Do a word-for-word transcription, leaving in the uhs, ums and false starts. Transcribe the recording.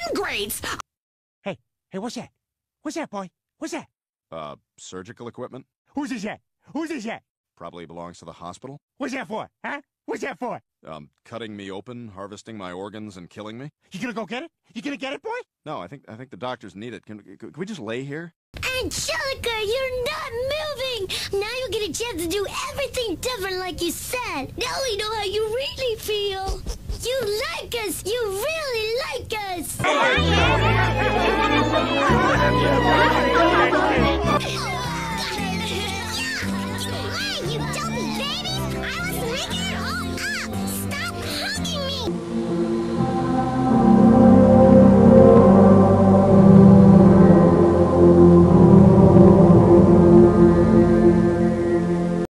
Great. Hey, hey, what's that? What's that, boy? What's that? Uh, surgical equipment? Who's this at? Who's this at? Probably belongs to the hospital. What's that for, huh? What's that for? Um, cutting me open, harvesting my organs, and killing me? You gonna go get it? You gonna get it, boy? No, I think I think the doctors need it. Can, can we just lay here? Angelica, you're not moving! Now you get a chance to do everything different like you said. Now we know how you really feel. You like us! You really like us!